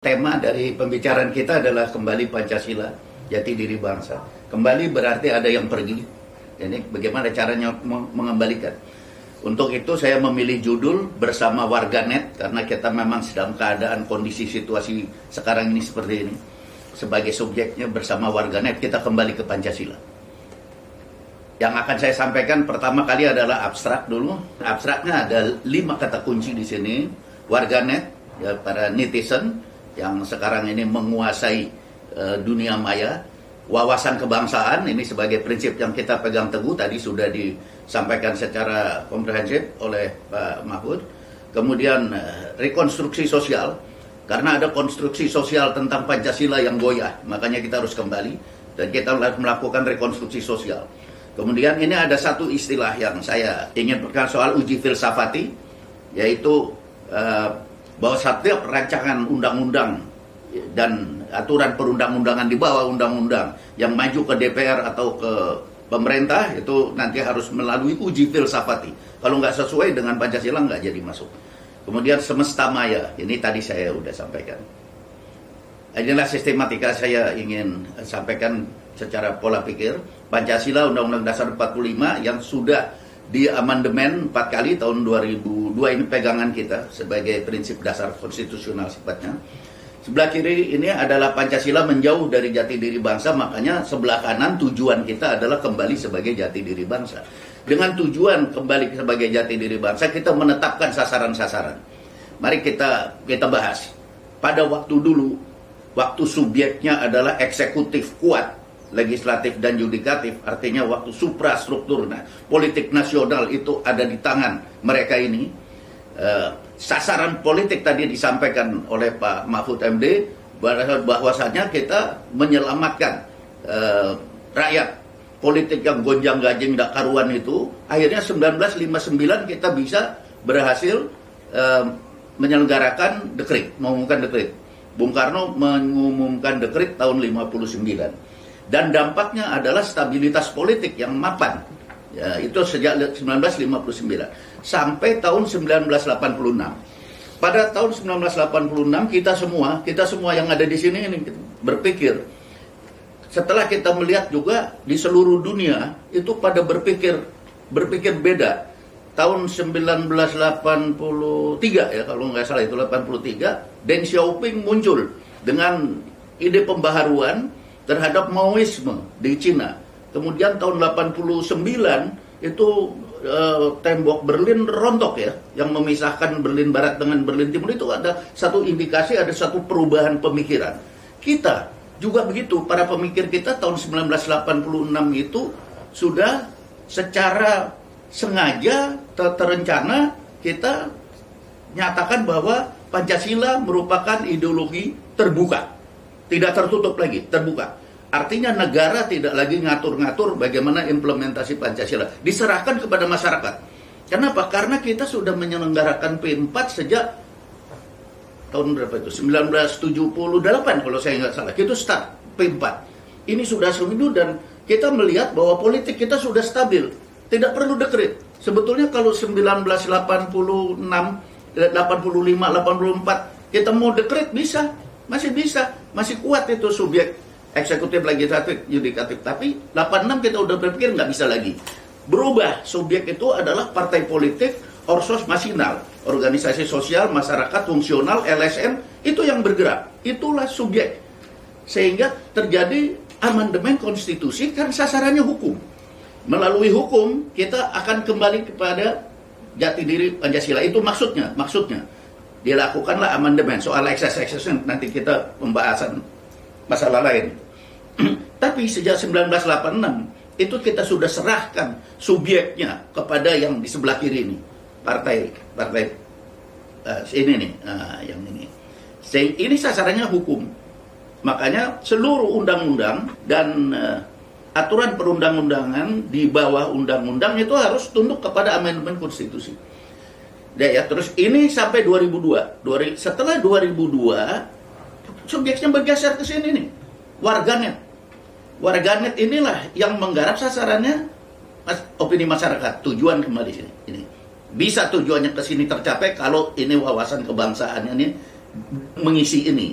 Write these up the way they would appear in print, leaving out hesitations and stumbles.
Tema dari pembicaraan kita adalah kembali Pancasila, jati diri bangsa. Kembali berarti ada yang pergi. Ini bagaimana caranya mengembalikan. Untuk itu saya memilih judul bersama warganet, karena kita memang sedang keadaan kondisi situasi sekarang ini seperti ini. Sebagai subjeknya bersama warganet kita kembali ke Pancasila. Yang akan saya sampaikan pertama kali adalah abstrak dulu. Abstraknya ada 5 kata kunci di sini. Warganet, ya, para netizen yang sekarang ini menguasai dunia maya. Wawasan kebangsaan, ini sebagai prinsip yang kita pegang teguh, tadi sudah disampaikan secara komprehensif oleh Pak Mahfud. Kemudian rekonstruksi sosial, karena ada konstruksi sosial tentang Pancasila yang goyah, makanya kita harus kembali dan kita melakukan rekonstruksi sosial. Kemudian ini ada satu istilah yang saya ingin berkata soal uji filsafati, yaitu bahwa setiap rancangan undang-undang dan aturan perundang-undangan di bawah undang-undang yang maju ke DPR atau ke pemerintah itu nanti harus melalui uji filsafati. Kalau nggak sesuai dengan Pancasila nggak jadi masuk. Kemudian semesta maya, ini tadi saya udah sampaikan. Inilah sistematika saya ingin sampaikan secara pola pikir. Pancasila Undang-Undang Dasar 45 yang sudah di amandemen 4 kali tahun 2002, ini pegangan kita sebagai prinsip dasar konstitusional sifatnya. Sebelah kiri ini adalah Pancasila menjauh dari jati diri bangsa, makanya sebelah kanan tujuan kita adalah kembali sebagai jati diri bangsa. Dengan tujuan kembali sebagai jati diri bangsa, kita menetapkan sasaran-sasaran. Mari kita bahas. Pada waktu dulu, waktu subjeknya adalah eksekutif kuat, legislatif dan yudikatif, artinya waktu suprastruktur, politik nasional itu ada di tangan mereka ini. Sasaran politik tadi disampaikan oleh Pak Mahfud MD, bahwasanya kita menyelamatkan rakyat. Politik yang gonjang-ganjing tak karuan itu, akhirnya 1959 kita bisa berhasil menyelenggarakan dekret, mengumumkan dekret. Bung Karno mengumumkan dekret tahun 59. Dan dampaknya adalah stabilitas politik yang mapan. Ya, itu sejak 1959 sampai tahun 1986. Pada tahun 1986 kita semua yang ada di sini ini berpikir, setelah kita melihat juga di seluruh dunia itu pada berpikir beda. Tahun 1983 ya kalau nggak salah itu 83, Deng Xiaoping muncul dengan ide pembaharuan terhadap Maoisme di Cina. Kemudian tahun 89 itu tembok Berlin rontok ya, yang memisahkan Berlin Barat dengan Berlin Timur. Itu ada satu indikasi, ada satu perubahan pemikiran. Kita juga begitu, para pemikir kita tahun 1986 itu sudah secara sengaja terencana kita nyatakan bahwa Pancasila merupakan ideologi terbuka. Tidak tertutup lagi, terbuka. Artinya negara tidak lagi ngatur-ngatur bagaimana implementasi Pancasila. Diserahkan kepada masyarakat. Kenapa? Karena kita sudah menyelenggarakan P4 sejak tahun berapa itu? 1978 kalau saya nggak salah. Itu start P4. Ini sudah seminggu dan kita melihat bahwa politik kita sudah stabil. Tidak perlu dekret. Sebetulnya kalau 1986, 85, 84 kita mau dekret bisa. Masih bisa, masih kuat itu subjek eksekutif, legislatif, yudikatif. Tapi 86 kita udah berpikir nggak bisa lagi. Berubah, subjek itu adalah partai politik, orsos masinal, organisasi sosial, masyarakat, fungsional, LSM, itu yang bergerak. Itulah subjek. Sehingga terjadi amandemen konstitusi kan sasarannya hukum. Melalui hukum, kita akan kembali kepada jati diri Pancasila. Itu maksudnya. Dilakukanlah amandemen. Soal ekses-eksesnya nanti kita pembahasan masalah lain. Tapi sejak 1986 itu kita sudah serahkan subjeknya kepada yang di sebelah kiri ini, partai ini nih, yang ini. Ini sasarannya hukum. Makanya seluruh undang-undang dan aturan perundang-undangan di bawah undang-undang itu harus tunduk kepada amandemen konstitusi. Ya, terus ini sampai 2002. Setelah 2002, subjeknya bergeser ke sini nih. Warganet. Warganet inilah yang menggarap sasarannya opini masyarakat. Tujuan kembali sini. Ini bisa tujuannya ke sini tercapai kalau ini wawasan kebangsaannya ini mengisi ini.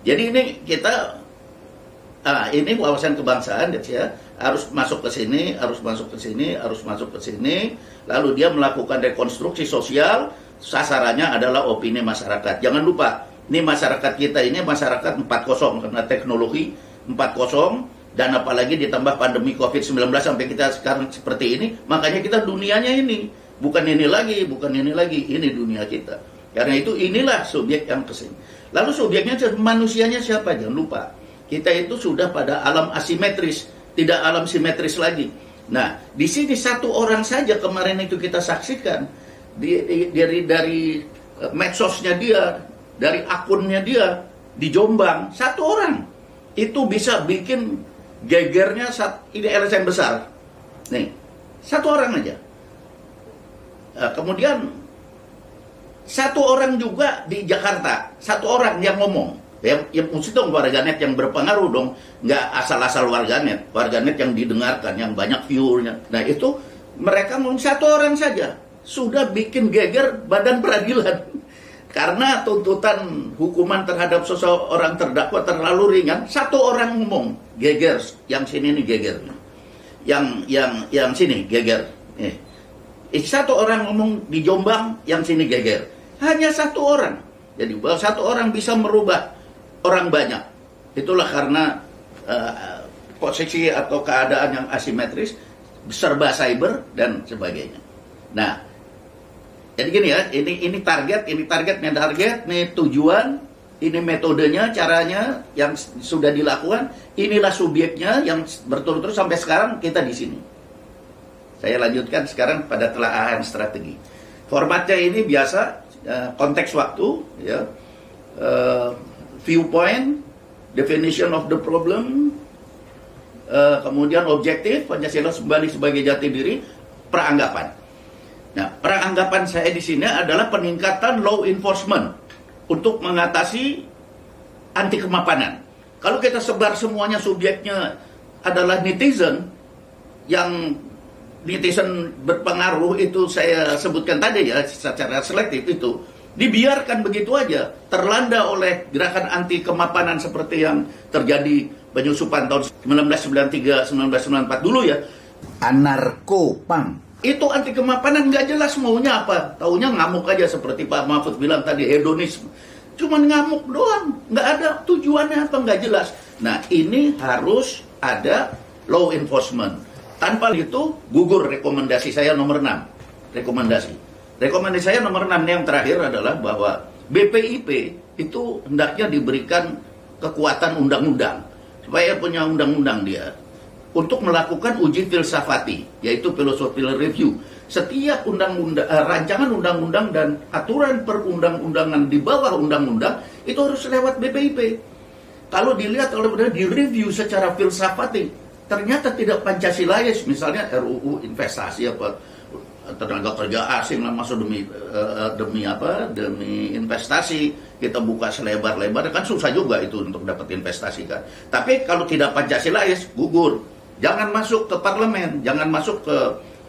Jadi ini kita ini wawasan kebangsaan ya, harus masuk ke sini, harus masuk ke sini, harus masuk ke sini, lalu dia melakukan rekonstruksi sosial, sasarannya adalah opini masyarakat. Jangan lupa, ini masyarakat kita ini masyarakat 4.0 karena teknologi 4.0 dan apalagi ditambah pandemi COVID-19 sampai kita sekarang seperti ini, makanya kita dunianya ini, bukan ini lagi, ini dunia kita. Karena itu inilah subjek yang kesini. Lalu subjeknya manusianya siapa? Jangan lupa. Kita itu sudah pada alam asimetris, tidak alam simetris lagi. Nah, di sini satu orang saja kemarin itu kita saksikan dari medsosnya dia, dari akunnya dia di Jombang, satu orang itu bisa bikin gegernya ini LSM besar. Nih, satu orang aja. Kemudian satu orang juga di Jakarta, satu orang yang ngomong. Ya mesti dong warganet yang berpengaruh dong, nggak asal-asal warganet yang didengarkan, yang banyak viewernya. Nah itu mereka ngomong satu orang saja sudah bikin geger badan peradilan karena tuntutan hukuman terhadap seseorang terdakwa terlalu ringan. Satu orang ngomong geger, yang sini nih geger, yang sini geger. Satu orang ngomong di Jombang, yang sini geger. Hanya satu orang. Jadi bahwa satu orang bisa merubah orang banyak. Itulah karena posisi atau keadaan yang asimetris, serba cyber dan sebagainya. Nah, jadi gini ya, ini target, ini tujuan, ini metodenya, caranya yang sudah dilakukan, inilah subjeknya yang berturut-turut sampai sekarang kita di sini. Saya lanjutkan sekarang pada telaahan strategi. Formatnya ini biasa, konteks waktu, ya. Viewpoint, definition of the problem, kemudian objektif, Pancasila kembali sebagai jati diri, peranggapan. Nah, peranggapan saya di sini adalah peningkatan law enforcement untuk mengatasi anti kemapanan. Kalau kita sebar semuanya subjeknya adalah netizen, yang netizen berpengaruh itu saya sebutkan tadi ya, secara selektif itu, dibiarkan begitu aja, terlanda oleh gerakan anti kemapanan seperti yang terjadi penyusupan tahun 1993, 1994 dulu ya. Anarko-pang. Itu anti kemapanan, nggak jelas maunya apa. Taunya ngamuk aja seperti Pak Mahfud bilang tadi, hedonisme. Cuman ngamuk doang, nggak ada tujuannya apa, nggak jelas. Nah ini harus ada law enforcement. Tanpa itu gugur rekomendasi saya nomor 6. Rekomendasi saya nomor 6 yang terakhir adalah bahwa BPIP itu hendaknya diberikan kekuatan undang-undang supaya punya undang-undang dia untuk melakukan uji filsafati, yaitu philosophical review. Setiap rancangan undang-undang dan aturan perundang-undangan di bawah undang-undang itu harus lewat BPIP. Kalau dilihat oleh direview secara filsafati, ternyata tidak Pancasilais, misalnya RUU investasi apa, tenaga kerja asing lah masuk demi investasi, kita buka selebar-lebar, kan susah juga itu untuk dapat investasi kan. Tapi kalau tidak Pancasilais, gugur. Jangan masuk ke parlemen, jangan masuk ke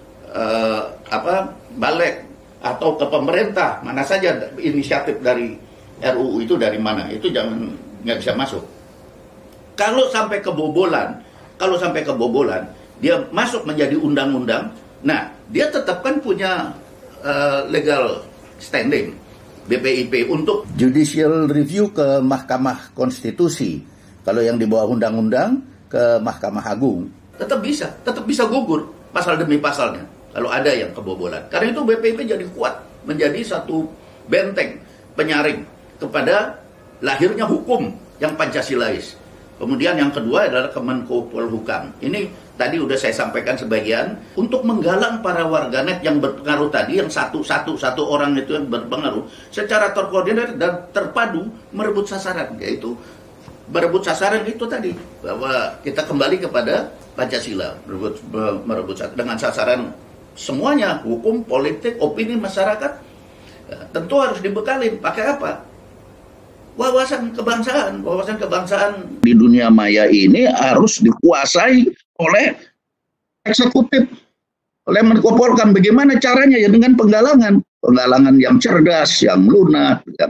balik atau ke pemerintah, mana saja inisiatif dari RUU itu dari mana, itu nggak bisa masuk. Kalau sampai kebobolan, dia masuk menjadi undang-undang. Nah, dia tetap kan punya legal standing BPIP untuk judicial review ke Mahkamah Konstitusi. Kalau yang di bawah undang-undang ke Mahkamah Agung. Tetap bisa gugur pasal demi pasalnya kalau ada yang kebobolan. Karena itu BPIP jadi kuat, menjadi satu benteng penyaring kepada lahirnya hukum yang Pancasilais. Kemudian yang kedua adalah Kemenko Polhukam. Ini tadi udah saya sampaikan sebagian untuk menggalang para warganet yang berpengaruh tadi, yang satu orang itu yang berpengaruh secara terkoordinir dan terpadu merebut sasaran, yaitu merebut sasaran itu tadi, bahwa kita kembali kepada Pancasila, merebut dengan sasaran semuanya, hukum, politik, opini masyarakat. Tentu harus dibekalin pakai apa? Wawasan kebangsaan di dunia maya ini harus dikuasai oleh eksekutif, oleh Menko Polhukam. Bagaimana caranya? Ya dengan penggalangan yang cerdas, yang lunak, yang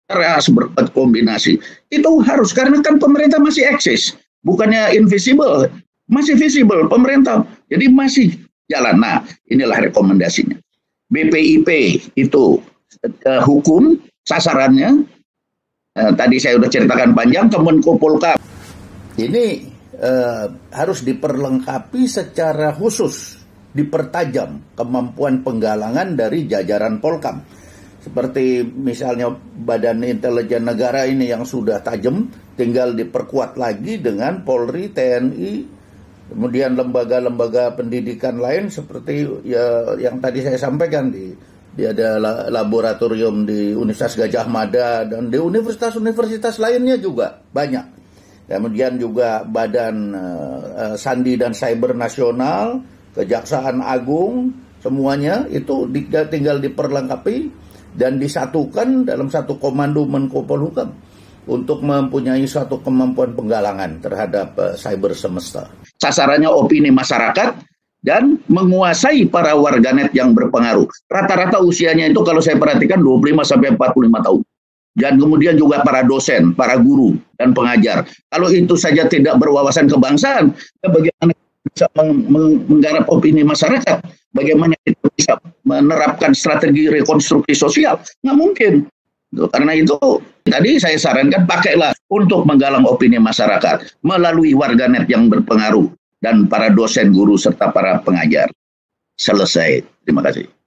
harus berkombinasi. Itu harus, karena kan pemerintah masih eksis, bukannya invisible, masih visible pemerintah. Jadi masih jalan. Nah, inilah rekomendasinya. BPIP itu hukum sasarannya. Tadi saya sudah ceritakan panjang. Kemenko Polhukam ini harus diperlengkapi secara khusus, dipertajam kemampuan penggalangan dari jajaran Polhukam. Seperti misalnya Badan Intelijen Negara ini yang sudah tajam, tinggal diperkuat lagi dengan Polri, TNI, kemudian lembaga-lembaga pendidikan lain seperti ya, yang tadi saya sampaikan, di ada laboratorium di Universitas Gadjah Mada dan di universitas-universitas lainnya juga banyak. Kemudian juga Badan Sandi dan Cyber Nasional, Kejaksaan Agung, semuanya itu tinggal diperlengkapi dan disatukan dalam satu komando Menko Polhukam untuk mempunyai suatu kemampuan penggalangan terhadap cyber semesta. Sasarannya opini masyarakat dan menguasai para warganet yang berpengaruh. Rata-rata usianya itu kalau saya perhatikan 25-45 tahun. Dan kemudian juga para dosen, para guru, dan pengajar. Kalau itu saja tidak berwawasan kebangsaan, bagaimana bisa menggarap opini masyarakat? Bagaimana kita bisa menerapkan strategi rekonstruksi sosial? Nggak mungkin. Karena itu, tadi saya sarankan pakailah untuk menggalang opini masyarakat melalui warganet yang berpengaruh dan para dosen, guru, serta para pengajar. Selesai. Terima kasih.